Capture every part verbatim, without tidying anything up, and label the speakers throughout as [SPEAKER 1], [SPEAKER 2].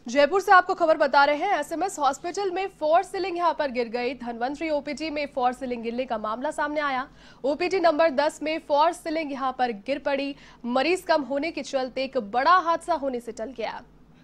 [SPEAKER 1] जयपुर से आपको खबर बता रहे हैं। एसएमएस हॉस्पिटल में फोर सीलिंग यहां पर गिर गई। धनवंतरी ओपीडी में फोर सीलिंग गिरने का मामला सामने आया। ओपीडी नंबर दस में फोर सीलिंग यहां पर गिर पड़ी। मरीज कम होने के चलते एक बड़ा हादसा होने से टल गया।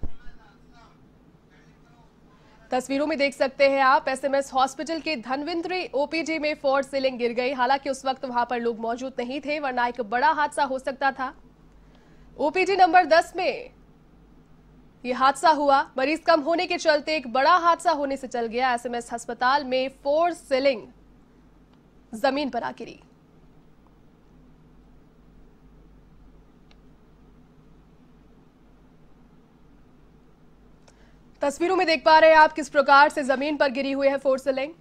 [SPEAKER 1] तस्वीरों में देख सकते हैं आप, एसएमएस हॉस्पिटल के धनवंतरी ओपीडी में फोर सीलिंग गिर गई। हालांकि उस वक्त वहां पर लोग मौजूद नहीं थे, वरना एक बड़ा हादसा हो सकता था। ओपीडी नंबर दस में ये हादसा हुआ। मरीज कम होने के चलते एक बड़ा हादसा होने से चल गया। एसएमएस अस्पताल में फोर सीलिंग जमीन पर आ गिरी। तस्वीरों में देख पा रहे हैं आप किस प्रकार से जमीन पर गिरी हुई है फोर सीलिंग।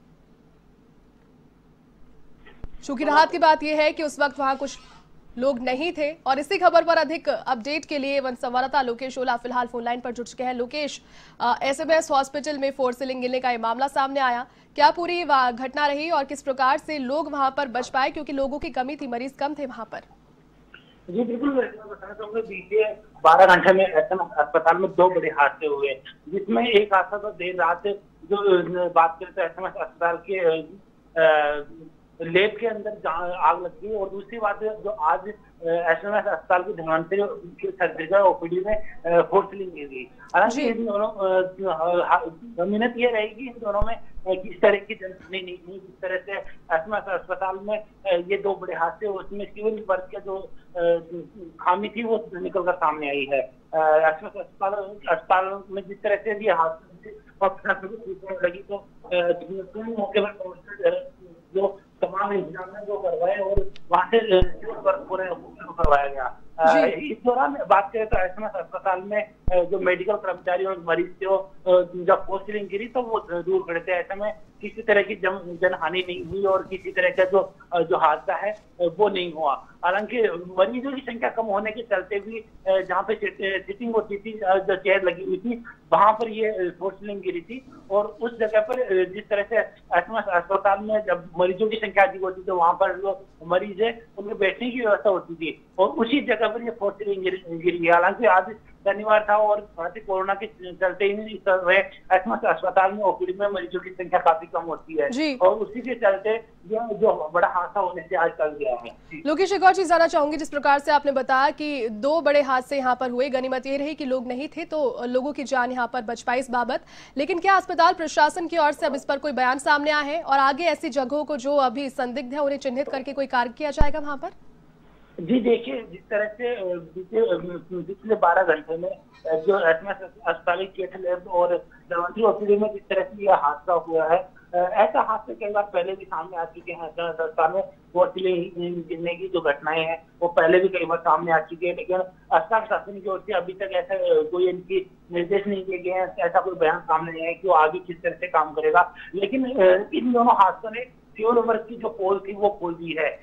[SPEAKER 1] चूंकि राहत की बात यह है कि उस वक्त वहां कुछ लोग नहीं थे। और इसी खबर पर अधिक अपडेट के लिए वन संवाददाता लोकेश ओला फिलहाल फोन लाइन पर जुड़ चुके हैं। लोकेश, एसएमएस हॉस्पिटल में फोर सीलिंग गिरने का ये मामला सामने आया, क्या पूरी घटना रही और किस प्रकार से लोग वहां पर बच पाए, क्योंकि लोगों की कमी थी, मरीज कम थे वहां पर?
[SPEAKER 2] जी बिल्कुल, बताना चाहूंगा बीते बारह घंटे में एसएमएस अस्पताल में दो बड़े हादसे हुए, जिसमें एक हादसा तो देर रात जो बात करें तो एसएमएस अस्पताल के लैब के अंदर आग लग गई, और दूसरी बात जो आज एसएमएस अस्पताल की धनवंतरी की सर्जिकल ओपीडी में फोर सीलिंग गिर गई। हालांकि इन दोनों जमीनत ये रहेगी इन दोनों में किस तरह की जनसुनी नहीं हुई, किस तरह से एसएमएस अस्पताल में ये दो बड़े हादसे, उसमें सिविल वर्क का जो खामी थी वो निकल कर सामने आई है। एसएमएस अस्पताल अस्पताल में जिस तरह से ये हादसे लगी तो मौके पर जो तमाम इंतजाम जो करवाए और वहाँ से पूरे करवाया गया। इस दौरान बात करें तो एसएमएस अस्पताल में जो मेडिकल कर्मचारी और मरीज थे जब फोर सीलिंग गिरी तो वो दूर खड़े थे। ऐसे में किसी तरह की जन जनहानि नहीं हुई और किसी तरह का जो जो हादसा है वो नहीं हुआ। हालांकि मरीजों की संख्या कम होने के चलते भी जहाँ पे सिटिंग होती थी, जो चेयर लगी हुई थी, वहां पर ये फोर सीलिंग गिरी थी। और उस जगह पर जिस तरह से एसएमएस अस्पताल में जब मरीजों की संख्या अधिक होती तो वहां पर जो मरीज है उनके बैठने की व्यवस्था होती थी, और उसी जगह पर ये फोर सीलिंग गिरी। हालांकि आज शनिवार था और कोरोना के चलते ही एसएमएस अस्पताल में ओपीडी में मरीजों की संख्या काफी कम होती है, और उसी के चलते जो बड़ा हादसा होने से आज चल गया है।
[SPEAKER 1] लोकेश, एक और चीज जानना चाहूंगी, जिस प्रकार से आपने बताया कि दो बड़े हादसे यहाँ पर हुए, गनीमत ये रही कि लोग नहीं थे तो लोगों की जान यहाँ पर बच पाई इस बाबत, लेकिन क्या अस्पताल प्रशासन की ओर से अब इस पर कोई बयान सामने आया है और आगे ऐसी जगहों को जो अभी संदिग्ध है उन्हें चिन्हित करके कोई कार्य किया जाएगा वहां पर?
[SPEAKER 2] जी देखिए, जिस तरह से पिछले बारह घंटे में जो एसएमएस अस्पताल की लैब और धनवंतरी ओपीडी में जिस तरह से यह हादसा हुआ है, ऐसा हादसे कई बार पहले भी सामने आ चुके हैं। एसएमएस अस्पताल में फोर सीलिंग गिरने की जो घटनाएं हैं वो पहले भी कई बार सामने आ चुकी है, लेकिन अस्पताल प्रशासन की ओर से अभी तक ऐसा कोई इनकी निर्देश नहीं दिए गए हैं, ऐसा कोई बयान सामने नहीं है कि वो आगे किस तरह से काम करेगा। लेकिन इन दोनों हादसों ने सिविल वर्क की जो पोल थी वो खोल दी है।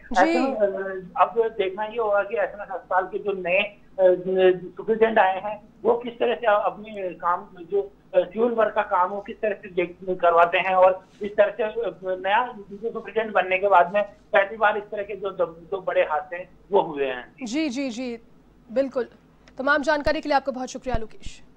[SPEAKER 2] अब देखना ये होगा कि एसएमएस अस्पताल के जो नए सुपरिटेंडेंट आए हैं वो किस तरह से अपने काम जो सिविल वर्क का काम हो किस तरह से करवाते हैं, और इस तरह से नया सुपरिटेंडेंट बनने के बाद में पहली बार इस तरह के जो दो बड़े हादसे वो हुए हैं।
[SPEAKER 1] जी जी जी बिल्कुल। तमाम जानकारी के लिए आपका बहुत शुक्रिया लोकेश।